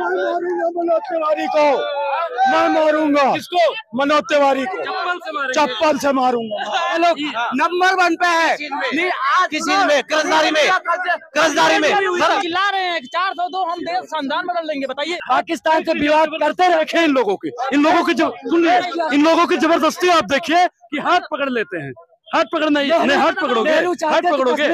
मारूंगा मनोज तिवारी को, मैं मारूंगा किसको? मनोज तिवारी को चप्पल से मारूंगा। लोग नंबर 1 पे है किसी में कर्जदारी में चिल्ला रहे हैं 402 हम देश संविधान बदल लेंगे। बताइए, पाकिस्तान से विवाद करते रखे इन लोगों की इन लोगों की जबरदस्ती आप देखिए कि हाथ पकड़ लेते हैं। हाथ पकड़ना नहीं, हाथ पकड़ोगे, हाथ पकड़ोगे,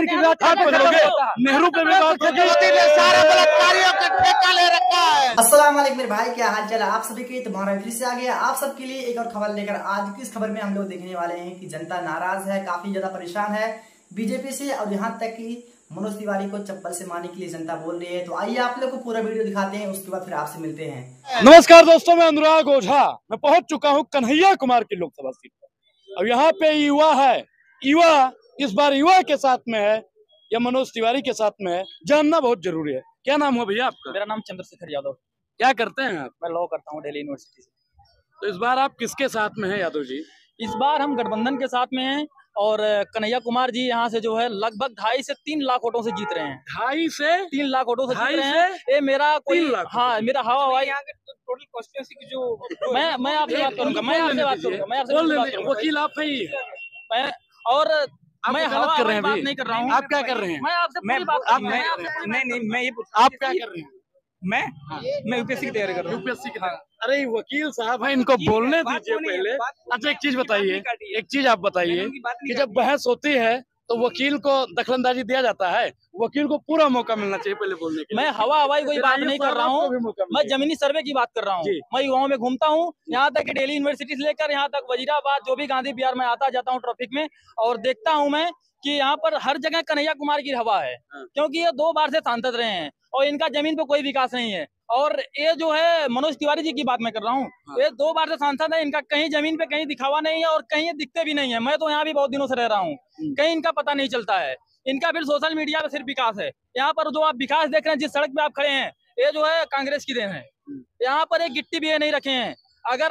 नेहरू पे भी बात होगी। सारे बलात्कारियों का ठेका ले रखा है। अस्सलाम वालेकुम मेरे भाई, क्या हाल चाल है आप सभी के। तुम्हारा फिर से आ गया आप सबके लिए एक और खबर लेकर। आज की इस खबर में हम लोग देखने वाले हैं कि जनता नाराज है, काफी ज्यादा परेशान है बीजेपी से, और यहाँ तक कि मनोज तिवारी को चप्पल से मारने के लिए जनता बोल रही है। तो आइए आप लोग को पूरा वीडियो दिखाते हैं, उसके बाद फिर आपसे मिलते हैं। नमस्कार दोस्तों, मैं अनुराग ओझा। मैं पहुंच चुका हूं कन्हैया कुमार की लोकसभा सीट पर। अब यहाँ पे युवा है, युवा इस बार युवा के साथ में है या मनोज तिवारी के साथ में है, जानना बहुत जरूरी है। क्या नाम हुआ भैया आपका? मेरा नाम चंद्रशेखर यादव। क्या करते हैं आप? मैं लॉ करता हूँ दिल्ली यूनिवर्सिटी से। तो इस बार आप किसके साथ में है यादव जी? इस बार हम गठबंधन के साथ में हैं और कन्हैया कुमार जी यहाँ से जो है लगभग 2.5 से 3 लाख वोटों से जीत रहे हैं। 2.5 से 3 लाख वोटों से जीत रहे हैं। ये मेरा कोई मेरा हवा हवाई टोटल कॉन्स्टिट्यूएंसी की जो मैं आपसे बात करूंगा, मैं आपसे बात करूंगा। वकील आप ही मैं और मैं गलत कर रहे हैं, बात नहीं कर रहा हूँ। आप क्या कर रहे हैं? मैं आपसे पूरी बात आप मैं ये आप क्या कर रहे हैं? मैं यूपीएससी की तैयारी कर रहा हूँ। यूपीएससी की। अरे वकील साहब है, इनको बोलने दीजिए पहले। अच्छा एक चीज बताइए, एक चीज आप बताइए कि जब बहस होती है तो वकील को दखलंदाजी दिया जाता है? वकील को पूरा मौका मिलना चाहिए पहले बोलने के लिए। मैं हवा हवाई कोई बात नहीं कर रहा हूँ, मैं जमीनी सर्वे की बात कर रहा हूँ। मैं युवाओं में घूमता हूँ, यहाँ तक कि दिल्ली यूनिवर्सिटी से लेकर यहाँ तक वजीराबाद, जो भी गांधी बिहार में आता जाता हूँ ट्रैफिक में, और देखता हूँ मैं कि यहाँ पर हर जगह कन्हैया कुमार की हवा है, क्योंकि ये 2 बार से सांसद रहे हैं और इनका जमीन पे कोई विकास नहीं है। और ये जो है मनोज तिवारी जी की बात मैं कर रहा हूँ, ये 2 बार से सांसद है, इनका कहीं जमीन पे कहीं दिखावा नहीं है और कहीं ये दिखते भी नहीं है। मैं तो यहाँ भी बहुत दिनों से रह रहा हूँ, कहीं इनका पता नहीं चलता है। इनका फिर सोशल मीडिया पे सिर्फ विकास है। यहाँ पर जो आप विकास देख रहे हैं, जिस सड़क पे आप खड़े हैं, ये जो है कांग्रेस की देन है। यहाँ पर एक गिट्टी भी ये नहीं रखे हैं।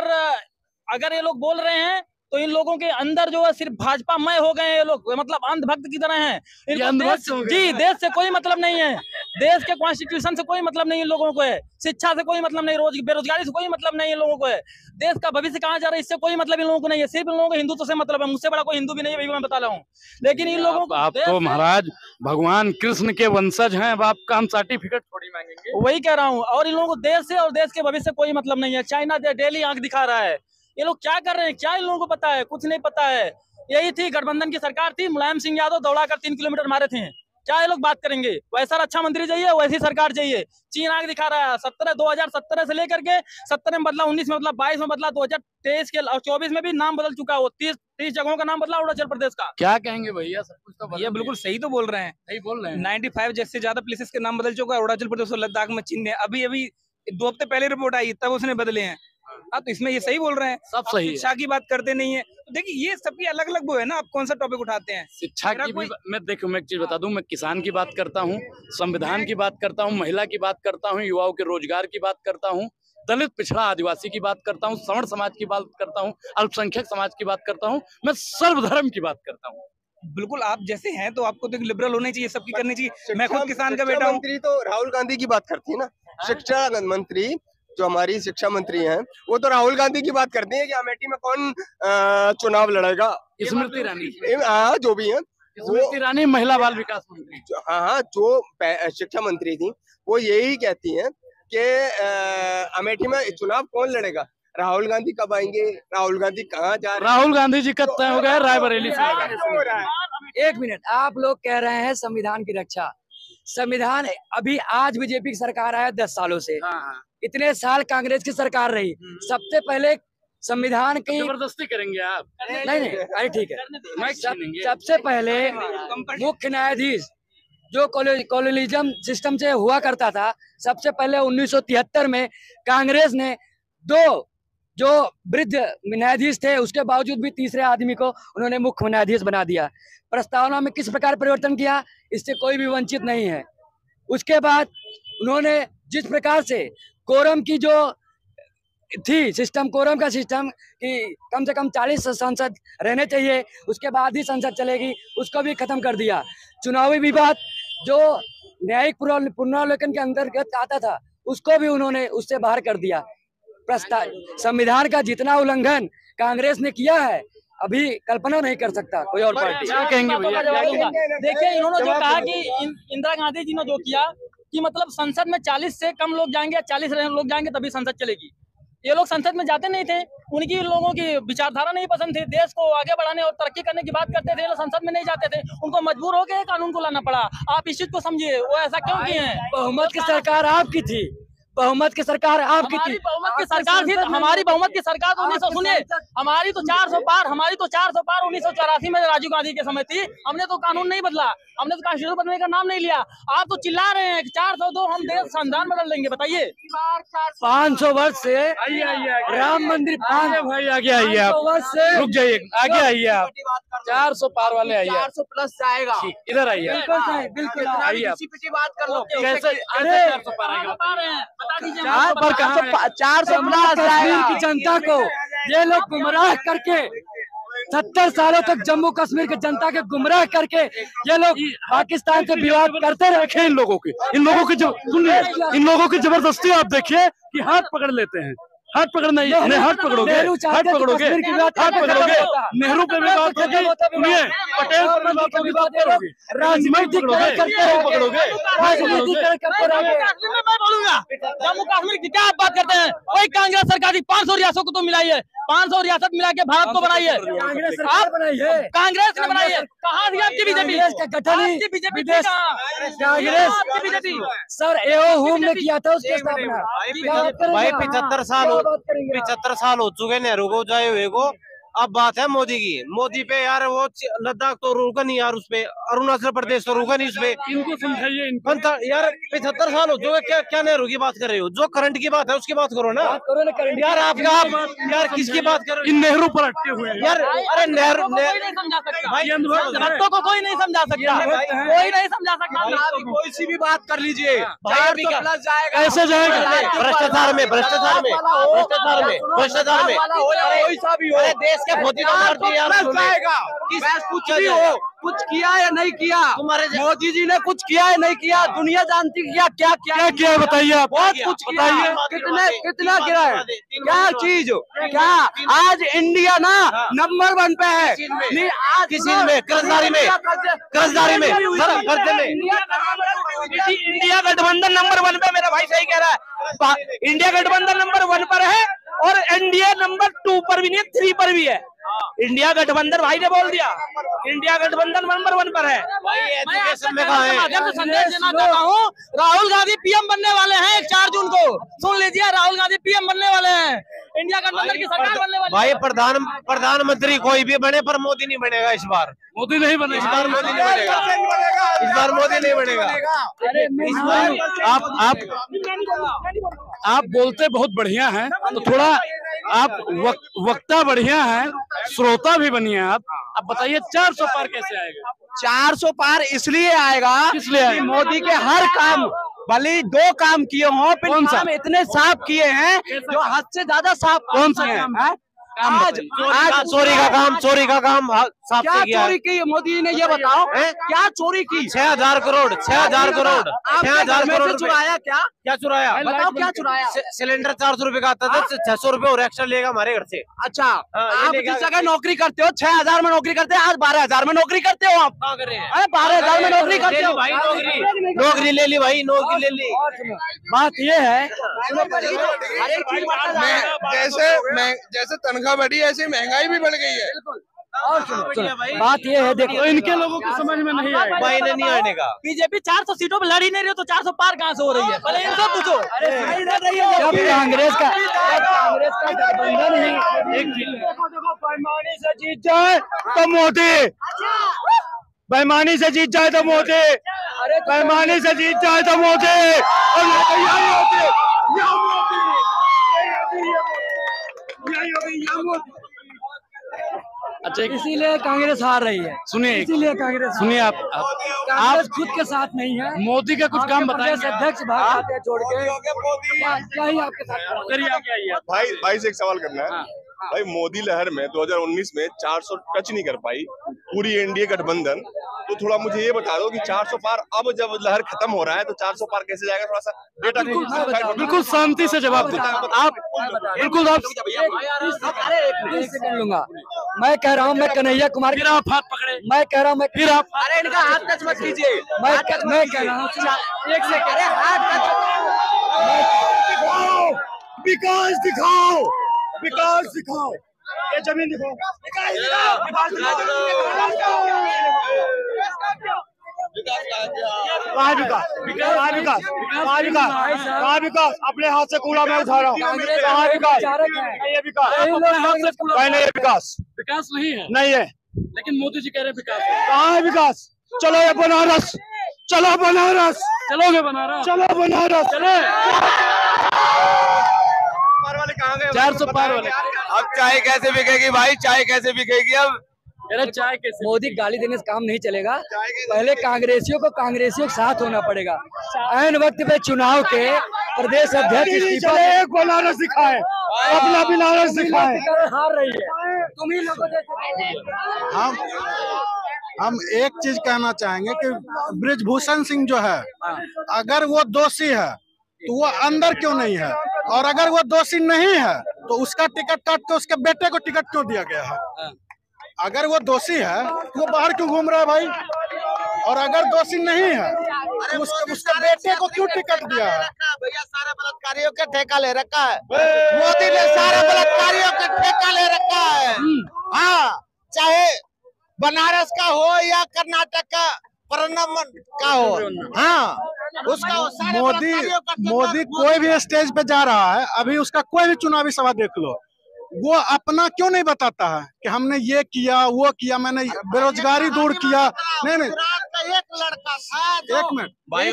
अगर ये लोग बोल रहे हैं तो इन लोगों के अंदर जो है सिर्फ भाजपा मय हो गए हैं। ये लोग मतलब अंधभक्त की तरह हैं। देश से कोई मतलब नहीं है, देश के कॉन्स्टिट्यूशन से कोई मतलब नहीं इन लोगों को है, शिक्षा से कोई मतलब नहीं, बेरोजगारी से कोई मतलब नहीं इन लोगों को है, देश का भविष्य कहाँ जा रहा है इससे कोई मतलब इन लोगों को नहीं है। सिर्फ इन लोगों को हिंदुत्व से मतलब है। मुझसे बड़ा कोई हिंदू भी नहीं है, मैं बता रहा हूँ। लेकिन इन लोगों को आप तो महाराज भगवान कृष्ण के वंशज हैं, अब आपका हम सर्टिफिकेट थोड़ी मांगेंगे। वही कह रहा हूँ। और इन लोगों को देश से और देश के भविष्य से कोई मतलब नहीं है। चाइना डेली आंख दिखा रहा है। ये लोग क्या कर रहे हैं, क्या इन लोगों को पता है? कुछ नहीं पता है। यही थी गठबंधन की सरकार थी, मुलायम सिंह यादव दौड़ाकर 3 किलोमीटर मारे थे। क्या ये लोग बात करेंगे? वैसा रक्षा मंत्री चाहिए, वैसी सरकार चाहिए। चीन आगे दिखा रहा है। 2017 से लेकर के 17 में बदला, 19 में बदला, 22 में बदला, 2023 के और 24 में भी नाम बदल चुका है। वो 30 जगहों का नाम बदला अरुणाचल प्रदेश का। क्या कहेंगे भैया? सब कुछ तो ये बिल्कुल सही तो बोल रहे हैं, सही बोल रहे हैं। 95 जैसे ज्यादा प्लेसेस के नाम बदल चुका है। अरुणाचल प्रदेश और लद्दाख में चीन ने अभी 2 हफ्ते पहले रिपोर्ट आई, तब उसने बदले हैं। तो इसमें ये सही बोल रहे हैं। सब सही है। शिक्षा की बात करते नहीं है। तो देखिए ये सबकी अलग अलग वो है ना, आप कौन सा टॉपिक उठाते हैं? शिक्षा की भी मैं एक चीज बता दूं, मैं किसान की बात करता हूं, संविधान की बात करता हूं, महिला की बात करता हूं, युवाओं के रोजगार की बात करता हूं, दलित पिछड़ा आदिवासी की बात करता हूं, सवर्ण समाज की बात करता हूं, अल्पसंख्यक समाज की बात करता हूं, मैं सर्वधर्म की बात करता हूं। बिल्कुल आप जैसे हैं तो आपको तो लिबरल होने चाहिए, सबकी करनी चाहिए। मैं खुद किसान का बेटा हूँ। मंत्री तो राहुल गांधी की बात करती है ना, शिक्षा मंत्री जो हमारी शिक्षा मंत्री हैं, वो तो राहुल गांधी की बात करती हैं कि अमेठी में कौन चुनाव लड़ेगा। स्मृति ईरानी जो भी है, स्मृति ईरानी महिला बाल विकास मंत्री। हाँ, जो शिक्षा मंत्री थी वो यही कहती हैं कि अमेठी में चुनाव कौन लड़ेगा, राहुल गांधी कब आएंगे, राहुल गांधी कहाँ जा रहे हैं। राहुल गांधी जी कब तय हो गए रायबरेली से। 1 मिनट, आप लोग कह रहे हैं संविधान की रक्षा। संविधान अभी आज बीजेपी की सरकार आया 10 सालों से। इतने साल कांग्रेस की सरकार रही। सबसे पहले संविधान की जबरदस्ती करेंगे आप? नहीं, अरे ठीक है। सबसे पहले मुख्य न्यायाधीश जो कॉलोनिज्म सिस्टम से हुआ करता था, सबसे पहले 1973 में कांग्रेस ने 2 जो वृद्ध न्यायाधीश थे, उसके बावजूद भी तीसरे आदमी को उन्होंने मुख्य न्यायाधीश बना दिया। प्रस्तावना में किस प्रकार परिवर्तन किया, इससे कोई भी वंचित नहीं है। उसके बाद उन्होंने जिस प्रकार से कोरम की जो थी सिस्टम, कोरम का सिस्टम कि कम से कम 40 सांसद रहने चाहिए, उसके बाद ही संसद चलेगी, उसको भी खत्म कर दिया। चुनावी विवाद जो न्यायिक पुनरावलोकन के अंतर्गत आता था, उसको भी उन्होंने उससे बाहर कर दिया। संविधान का जितना उल्लंघन कांग्रेस ने किया है अभी कल्पना नहीं कर सकता कोई और पार्टी। कहेंगे भैया? देखिए इन्होंने जो कहा कि इंदिरा गांधी जी ने जो किया कि मतलब संसद में 40 से कम लोग जाएंगे, 40 लोग जाएंगे तभी संसद चलेगी। ये लोग संसद में जाते नहीं थे, उनकी लोगों की विचारधारा नहीं पसंद थी, देश को आगे बढ़ाने और तरक्की करने की बात करते थे, ये लोग संसद में नहीं जाते थे, उनको मजबूर हो गए कानून को लाना पड़ा। आप इस चीज को समझिए, वो ऐसा क्यों किए हैं? बहुमत की सरकार आपकी थी, बहुमत की सरकार आपकी थी, बहुमत की सरकार थी, हमारी बहुमत की सरकार तो 1900 सुनिए, हमारी तो 400 पार 1984 में राजीव गांधी के समय थी। हमने तो कानून नहीं बदला, हमने तो कॉन्स्टिट्यूशन बदलने का नाम नहीं लिया। आप तो चिल्ला रहे हैं 402 हम देश संविधान बदल देंगे, बताइए। 500 वर्ष से राम मंदिर, भाई आगे आइए आप, रुक जाइए, आगे आइए आप, 400 पार वाले आइए, 400 प्लस जाएगा, इधर आइए, बिल्कुल आइए आप। बात कर लो। कैसे 400 पार आएगा? बता दीजिए। 400 प्लस कश्मीर की जनता को ये लोग गुमराह करके 70 सालों तक जम्मू कश्मीर की जनता के गुमराह करके ये लोग पाकिस्तान से विवाद करते रहे। इन लोगों की सुनिए, इन लोगों की जबरदस्ती आप देखिए कि हाथ पकड़ लेते हैं, हाथ पकड़ना नहीं, हाथ पकड़ोगे, हाथ पकड़ोगे, हाथ पकड़ोगे, नेहरू पे भी बात होगी, सुनिए पटेल पे भी बात करोगे, राजनीति पकड़ोगे, मैं बोलूंगा जम्मू कश्मीर की क्या आप बात करते हैं? वही कांग्रेस सरकार की 500 रियासतों को तो मिलाई है, 500 रियासत मिला के भारत को बनाई है, आप कांग्रेस ने बनाई है। कहाँ थी आपकी बीजेपी? आपकी बीजेपी कांग्रेस बीजेपी सर एओ होम ने किया था उसकी स्थापना। भाई 75 साल हो चुके नेहरू को जाए हुए को। अब बात है मोदी की। मोदी पे यार वो लद्दाख तो रोका नहीं यार, उसपे अरुणाचल प्रदेश तो रोका नहीं उसपे। इनको समझाइए, यार 75 साल हो चुके, क्या नेहरू की बात कर रहे हो? जो करंट की बात है उसकी बात करो ना यार। आप यार किसकी बात कर रहे हो? नेहरू पर अटके हुए हैं यार। अरे नेहरू नहीं समझा सकता, भक्तों को कोई नहीं समझा सकता, कोई नहीं समझा सकता। कोई सी भी बात कर लीजिए, 400 प्लस जाएगा। कैसे जाएगा? भ्रष्टाचार में कोई सा भी हो, देश के कुछ भी हो, कुछ किया या नहीं किया, मोदी जी ने कुछ किया या नहीं किया, दुनिया जानती है क्या क्या क्या बताइए आप? बहुत कुछ बताइए, कितना किया है, क्या चीज, क्या आज इंडिया ना नंबर 1 पे है। आज किस चीज में? कर्जदारी में इंडिया गठबंधन नंबर 1 पे, मेरा भाई सही कह रहा है। इंडिया गठबंधन नंबर 1 पर है और एनडीए नंबर 2 पर भी नहीं, 3 पर भी है। इंडिया गठबंधन, भाई ने बोल दिया, इंडिया गठबंधन नंबर 1 पर है। एजुकेशन में कहा है? संदेश देना चाहता हूँ, राहुल गांधी पीएम बनने वाले हैं 4 जून को, सुन लीजिए, राहुल गांधी पीएम बनने वाले हैं, इंडिया गठबंधन की सरकार बनने वाली। भाई प्रधानमंत्री कोई भी बने पर मोदी नहीं बनेगा इस बार। मोदी नहीं बनेगा, इस बार मोदी नहीं बनेगा, इस बार मोदी नहीं बनेगा। इस बार आप बोलते बहुत बढ़िया हैं, तो थोड़ा आप वक्ता बढ़िया हैं, श्रोता भी बनिए आप बताइए 400 पार कैसे आएगा? 400 पार इसलिए आएगा, इसलिए मोदी के हर काम, भले 2 काम किए हों, फिर काम इतने साफ किए हैं जो हद से ज्यादा साफ। कौन सा काम है? आज चोरी का काम साफ क्या किया। चोरी की मोदी जी ने, ये बताओ क्या चोरी की? 6,000 करोड़ 6,000 करोड़ चुराया, क्या चुराया? बताओ क्या चुराया? सिलेंडर 400 रुपए का आता था, 600 रुपए और एक्स्ट्रा लेगा हमारे घर से। अच्छा, आप जिस जगह नौकरी करते हो 6,000 में नौकरी करते हैं, आज 12,000 में नौकरी करते हो। आप कर रहे हैं? अरे 12,000 में नौकरी करते हो भाई, नौकरी ले ली भाई, नौकरी ले ली। बात ये है जैसे तनख्वाह बढ़ी ऐसे महंगाई भी बढ़ गई है। और बात ये है, देखो इनके लोगों को समझ में नहीं आएगा, भाई ने नहीं आने का। बीजेपी 400 सीटों पर लड़ ही नहीं रही, तो 400 पार कहाँ से हो रही है? पहले इनसे पूछो। जब कांग्रेस का गठबंधन ही बेईमानी से जीत जाए तो मोदी, बेईमानी से जीत जाए तो मोदी, बेईमानी से जीत जाए तो मोदी, अच्छा इसीलिए कांग्रेस हार रही है। सुनिए, इसीलिए कांग्रेस, सुनिए, आप खुद के साथ नहीं है। मोदी का कुछ काम बताइए। अध्यक्ष भाग जाते हैं छोड़ के, क्या ही आपके साथ? भाई से एक सवाल करना है। भाई मोदी लहर में 2019 में 400 टच नहीं कर पाई पूरी एनडीए गठबंधन, तो थोड़ा मुझे ये बता दो कि 400 पार अब जब लहर खत्म हो रहा है तो 400 पार कैसे जाएगा, थोड़ा सा डेटा बिल्कुल शांति से जवाब दो आप, बिल्कुल आप लूंगा। मैं कह रहा हूँ मैं कन्हैया कुमार, फिर आप हाथ पकड़े, मैं कह रहा हूँ मैं फिर आप, अरे इनका हाथ टच मत कीजिए, मैं कह रहा हूँ एक सेकंड, अरे हाथ टच, विकास दिखाओ, विकास दिखाओ, ये जमीन दिखाओ, विकास अपने हाथ से कूड़ा मैं उठा रहा हूँ, विकास नहीं है, लेकिन मोदी जी कह रहे हैं विकास, कहाँ है विकास? चलो ये बनारस, चलो बनारस, चलोगे बनारस, चलो बनारस, चले 400 पार वाले। अब चाय कैसे बिकेगी भाई, चाय कैसे बिकेगी अब? चाय कैसे? मोदी गाली देने से काम नहीं चलेगा, पहले कांग्रेसियों के साथ होना पड़ेगा। ऐन वक्त पे चुनाव के प्रदेश अध्यक्ष इस्तीफा, एक बनारस दिखाए, अपना बनारस दिखाए, हार रही है। तुम ही लोगों हम एक चीज कहना चाहेंगे कि ब्रिजभूषण सिंह जो है, अगर वो दोषी है तो वो अंदर क्यों नहीं है, और अगर वो दोषी नहीं है तो उसका टिकट काट के उसके बेटे को टिकट क्यों दिया गया है? अगर वो दोषी है तो वो बाहर क्यों घूम रहा है भाई, और अगर दोषी नहीं है तो उसके बेटे को क्यों टिकट दिया है? भैया सारे बलात्कारियों के ठेका ले रखा है, मोदी ने सारे बलात्कारियों के ठेका ले रखा है। हाँ, चाहे बनारस का हो या कर्नाटक का परनम का हो, हाँ उसका मोदी कोई भी स्टेज पे जा रहा है, अभी उसका कोई भी चुनावी सभा देख लो, वो अपना क्यों नहीं बताता है कि हमने ये किया वो किया, मैंने बेरोजगारी दूर किया। नहीं एक लड़का था, एक मिनट,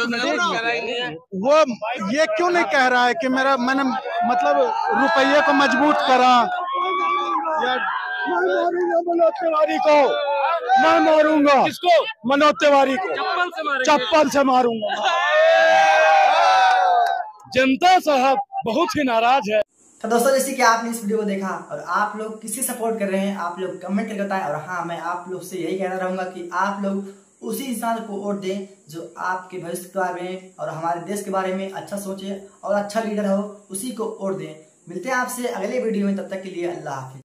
वो ये क्यों नहीं कह रहा है कि मैंने मतलब रुपये को मजबूत करा, या मनोज तिवारी को मैं मारूंगा, किसको? मनोज तिवारी को चप्पल से मारूंगा। जनता साहब बहुत ही नाराज है। तो दोस्तों, जैसे कि आपने इस वीडियो को देखा और आप लोग किसे सपोर्ट कर रहे हैं, आप लोग कमेंट करके बताएं। और हाँ, मैं आप लोग से यही कहना रहूंगा कि आप लोग उसी इंसान को वोट दें जो आपके भविष्य के बारे में और हमारे देश के बारे में अच्छा सोचे और अच्छा लीडर हो, उसी को वोट दें। मिलते हैं आपसे अगले वीडियो में, तब तक के लिए अल्लाह हाफिज।